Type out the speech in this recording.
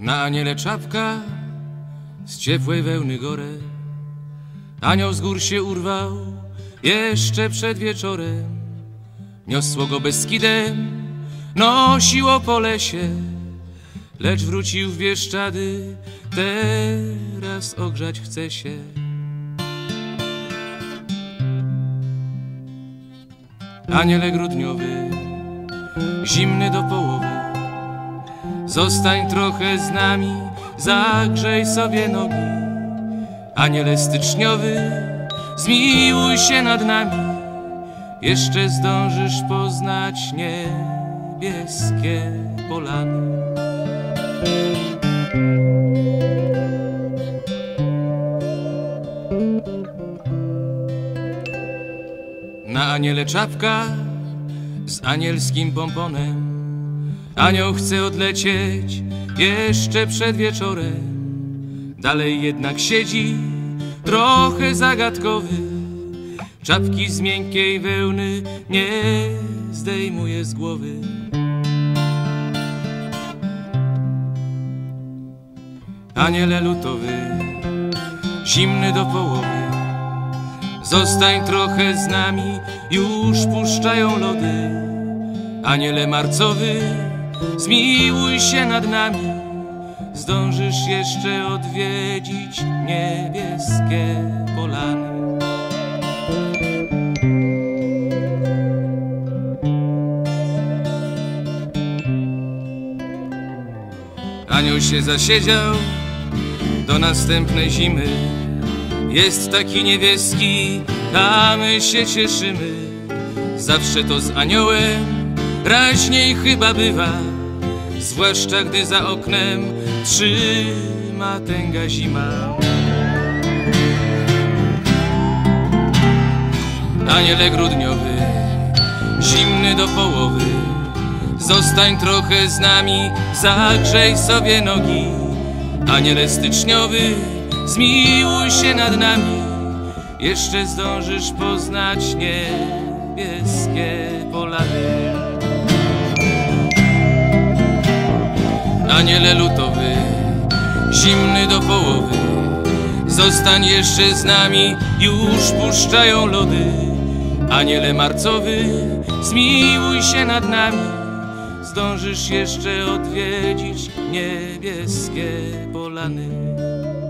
Na aniele czapka z ciepłej wełny gore. Anioł z gór się urwał jeszcze przed wieczorem. Niosło go Beskidem, nosiło po lesie, lecz wrócił w Bieszczady, teraz ogrzać chce się. Aniele grudniowy, zimny do połowy, zostań trochę z nami, zagrzej sobie nogi. Aniele styczniowy, zmiłuj się nad nami, jeszcze zdążysz poznać niebieskie polany. Na aniele czapka z anielskim pomponem. Anioł chce odlecieć jeszcze przed wieczorem. Dalej jednak siedzi, trochę zagadkowy. Czapki z miękkiej wełny nie zdejmuje z głowy. Aniele lutowy, zimny do połowy, zostań trochę z nami, już puszczają lody. Aniele marcowy, zmiłuj się nad nami, zdążysz jeszcze odwiedzić niebieskie polany. Anioł się zasiedział do następnej zimy. Jest taki niebieski, a my się cieszymy. Zawsze to z aniołem raźniej chyba bywa, zwłaszcza gdy za oknem trzyma tęga zima. Aniele grudniowy, zimny do połowy, zostań trochę z nami, zagrzej sobie nogi. Aniele styczniowy, zmiłuj się nad nami, jeszcze zdążysz poznać niebieskie polany. Aniele lutowy, zimny do połowy, zostań jeszcze z nami, już puszczają lody. Aniele marcowy, zmiłuj się nad nami, zdążysz jeszcze odwiedzić niebieskie polany.